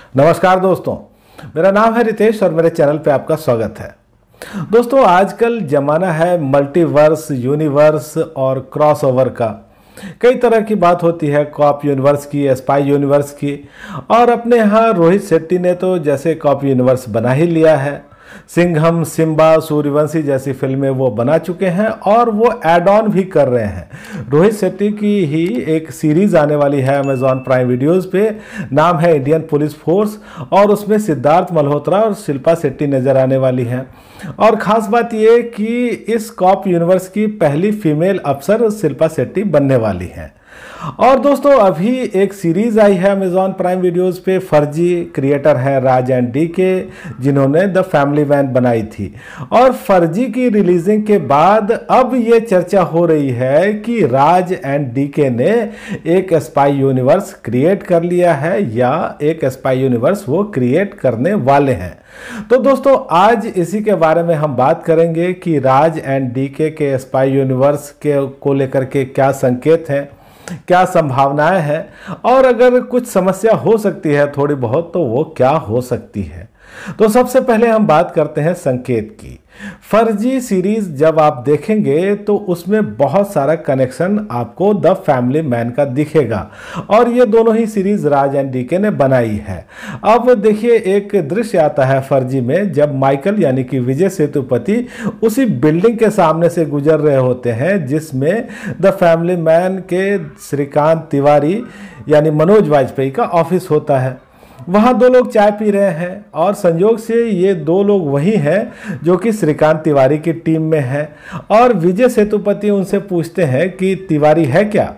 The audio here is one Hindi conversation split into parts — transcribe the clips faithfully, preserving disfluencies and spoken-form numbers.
नमस्कार दोस्तों, मेरा नाम है रितेश और मेरे चैनल पे आपका स्वागत है। दोस्तों, आजकल ज़माना है मल्टीवर्स, यूनिवर्स और क्रॉसओवर का। कई तरह की बात होती है, कॉप यूनिवर्स की, स्पाई यूनिवर्स की, और अपने यहाँ रोहित शेट्टी ने तो जैसे कॉप यूनिवर्स बना ही लिया है। सिंघम, सिम्बा, सूर्यवंशी जैसी फिल्में वो बना चुके हैं और वो ऐड ऑन भी कर रहे हैं। रोहित शेट्टी की ही एक सीरीज़ आने वाली है अमेजॉन प्राइम वीडियोस पे, नाम है इंडियन पुलिस फोर्स, और उसमें सिद्धार्थ मल्होत्रा और शिल्पा शेट्टी नज़र आने वाली हैं। और ख़ास बात ये कि इस कॉप यूनिवर्स की पहली फीमेल अफसर शिल्पा शेट्टी बनने वाली हैं। और दोस्तों, अभी एक सीरीज़ आई है अमेजॉन प्राइम वीडियोस पे, फर्जी, क्रिएटर हैं राज एंड डी के, जिन्होंने द फैमिली मैन बनाई थी। और फर्जी की रिलीजिंग के बाद अब ये चर्चा हो रही है कि राज एंड डी के ने एक स्पाई यूनिवर्स क्रिएट कर लिया है या एक स्पाई यूनिवर्स वो क्रिएट करने वाले हैं। तो दोस्तों, आज इसी के बारे में हम बात करेंगे कि राज एंड डी के के स्पाई यूनिवर्स के को लेकर के क्या संकेत हैं, क्या संभावनाएं हैं, और अगर कुछ समस्या हो सकती है थोड़ी बहुत तो वो क्या हो सकती है। तो सबसे पहले हम बात करते हैं संकेत की। फर्जी सीरीज जब आप देखेंगे तो उसमें बहुत सारा कनेक्शन आपको द फैमिली मैन का दिखेगा, और ये दोनों ही सीरीज राज एंड डीके ने बनाई है। अब देखिए, एक दृश्य आता है फर्जी में जब माइकल यानी कि विजय सेतुपति उसी बिल्डिंग के सामने से गुजर रहे होते हैं जिसमें द फैमिली मैन के श्रीकांत तिवारी यानी मनोज वाजपेयी का ऑफिस होता है। वहाँ दो लोग चाय पी रहे हैं और संयोग से ये दो लोग वही हैं जो कि श्रीकांत तिवारी की टीम में हैं। और विजय सेतुपति उनसे पूछते हैं कि तिवारी है क्या,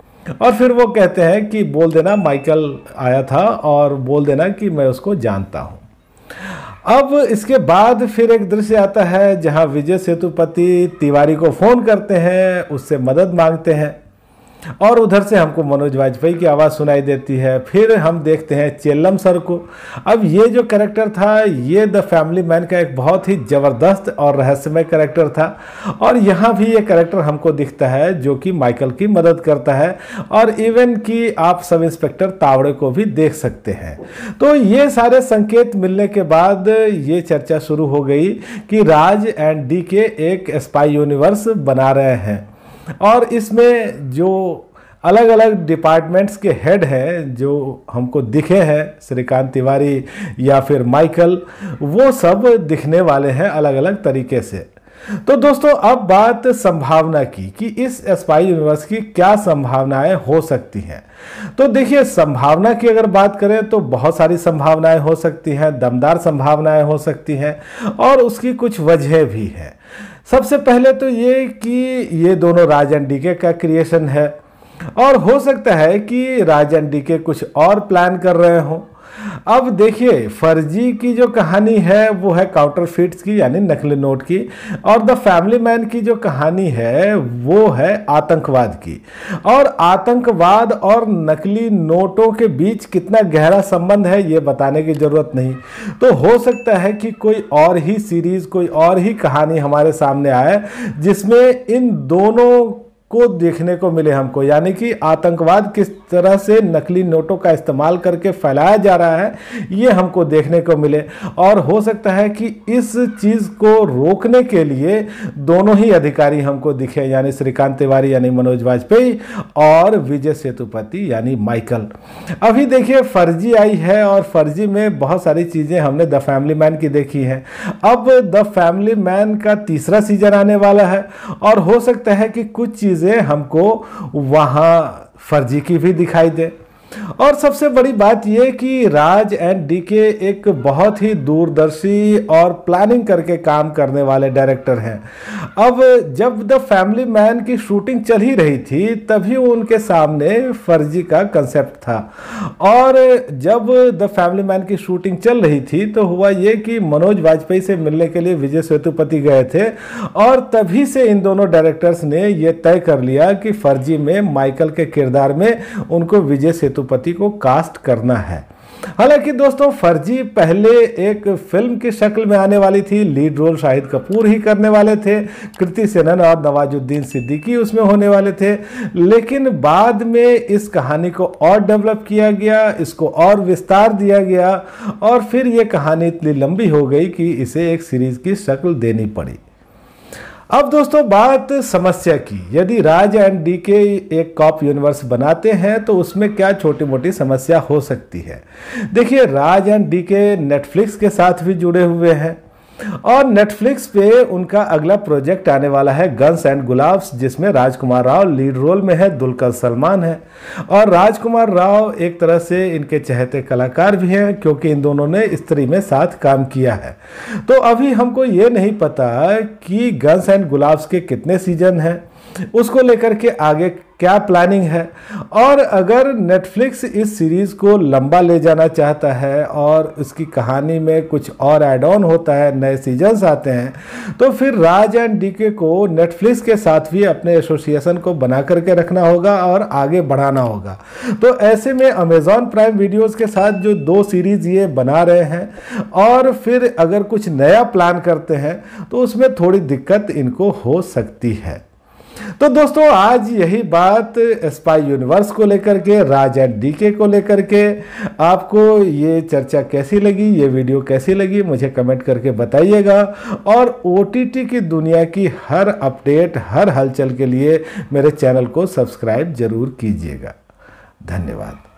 और फिर वो कहते हैं कि बोल देना माइकल आया था और बोल देना कि मैं उसको जानता हूँ। अब इसके बाद फिर एक दृश्य आता है जहाँ विजय सेतुपति तिवारी को फ़ोन करते हैं, उससे मदद मांगते हैं, और उधर से हमको मनोज वाजपेयी की आवाज़ सुनाई देती है। फिर हम देखते हैं चेल्लम सर को। अब ये जो कैरेक्टर था ये द फैमिली मैन का एक बहुत ही ज़बरदस्त और रहस्यमय कैरेक्टर था, और यहाँ भी ये कैरेक्टर हमको दिखता है जो कि माइकल की मदद करता है, और इवन कि आप सब इंस्पेक्टर तावड़े को भी देख सकते हैं। तो ये सारे संकेत मिलने के बाद ये चर्चा शुरू हो गई कि राज एंड डी के एक स्पाई यूनिवर्स बना रहे हैं, और इसमें जो अलग अलग डिपार्टमेंट्स के हेड हैं जो हमको दिखे हैं, श्रीकांत तिवारी या फिर माइकल, वो सब दिखने वाले हैं अलग अलग तरीके से। तो दोस्तों, अब बात संभावना की कि इस स्पाई यूनिवर्स की क्या संभावनाएं हो सकती हैं। तो देखिए, संभावना की अगर बात करें तो बहुत सारी संभावनाएं हो सकती हैं, दमदार संभावनाएं हो सकती हैं, और उसकी कुछ वजह भी हैं। सबसे पहले तो ये कि ये दोनों राज एंड डीके का क्रिएशन है, और हो सकता है कि राज एंड डीके कुछ और प्लान कर रहे हों। अब देखिए, फर्जी की जो कहानी है वो है काउंटरफिट्स की यानी नकली नोट की, और द फैमिली मैन की जो कहानी है वो है आतंकवाद की। और आतंकवाद और नकली नोटों के बीच कितना गहरा संबंध है ये बताने की ज़रूरत नहीं। तो हो सकता है कि कोई और ही सीरीज़, कोई और ही कहानी हमारे सामने आए जिसमें इन दोनों को देखने को मिले हमको, यानी कि आतंकवाद किस तरह से नकली नोटों का इस्तेमाल करके फैलाया जा रहा है ये हमको देखने को मिले। और हो सकता है कि इस चीज़ को रोकने के लिए दोनों ही अधिकारी हमको दिखे, यानी श्रीकांत तिवारी यानी मनोज वाजपेयी और विजय सेतुपति यानी माइकल। अभी देखिए, फर्जी आई है और फर्जी में बहुत सारी चीज़ें हमने द फैमिली मैन की देखी हैं। अब द फैमिली मैन का तीसरा सीजन आने वाला है, और हो सकता है कि कुछ चीज़ हमको वहां फर्जी की भी दिखाई दे। और सबसे बड़ी बात यह कि राज एंड डीके एक बहुत ही दूरदर्शी और प्लानिंग करके काम करने वाले डायरेक्टर हैं। अब जब द फैमिली मैन की शूटिंग चल ही रही थी तभी उनके सामने फर्जी का कंसेप्ट था, और जब द फैमिली मैन की शूटिंग चल रही थी तो हुआ ये कि मनोज वाजपेयी से मिलने के लिए विजय सेतुपति गए थे, और तभी से इन दोनों डायरेक्टर्स ने यह तय कर लिया कि फर्जी में माइकल के किरदार में उनको विजय सेतुपति को कास्ट करना है। हालांकि दोस्तों फर्जी पहले एक फिल्म की शक्ल में आने वाली थी, लीड रोल शाहिद कपूर ही करने वाले थे, कृति सेनन और नवाजुद्दीन सिद्दीकी उसमें होने वाले थे। लेकिन बाद में इस कहानी को और डेवलप किया गया, इसको और विस्तार दिया गया और फिर ये कहानी इतनी लंबी हो गई कि इसे एक सीरीज की शक्ल देनी पड़ी। अब दोस्तों बात समस्या की, यदि राज एंड डीके एक कॉप यूनिवर्स बनाते हैं तो उसमें क्या छोटी मोटी समस्या हो सकती है। देखिए, राज एंड डीके नेटफ्लिक्स के साथ भी जुड़े हुए हैं और नेटफ्लिक्स पे उनका अगला प्रोजेक्ट आने वाला है गन्स एंड गुलाब्स, जिसमें राजकुमार राव लीड रोल में है, दुलकर सलमान है। और राजकुमार राव एक तरह से इनके चहेते कलाकार भी हैं क्योंकि इन दोनों ने स्त्री में साथ काम किया है। तो अभी हमको ये नहीं पता कि गन्स एंड गुलाब्स के कितने सीजन हैं, उसको लेकर के आगे क्या प्लानिंग है। और अगर नेटफ्लिक्स इस सीरीज़ को लंबा ले जाना चाहता है और उसकी कहानी में कुछ और ऐड ऑन होता है, नए सीजन्स आते हैं, तो फिर राज एंड डीके को नेटफ्लिक्स के साथ भी अपने एसोसिएशन को बना करके रखना होगा और आगे बढ़ाना होगा। तो ऐसे में अमेजॉन प्राइम वीडियोज़ के साथ जो दो सीरीज़ ये बना रहे हैं और फिर अगर कुछ नया प्लान करते हैं तो उसमें थोड़ी दिक्कत इनको हो सकती है। तो दोस्तों आज यही बात स्पाई यूनिवर्स को लेकर के, राज एंड डीके को लेकर के, आपको ये चर्चा कैसी लगी, ये वीडियो कैसी लगी, मुझे कमेंट करके बताइएगा। और ओटीटी की दुनिया की हर अपडेट, हर हलचल के लिए मेरे चैनल को सब्सक्राइब जरूर कीजिएगा। धन्यवाद।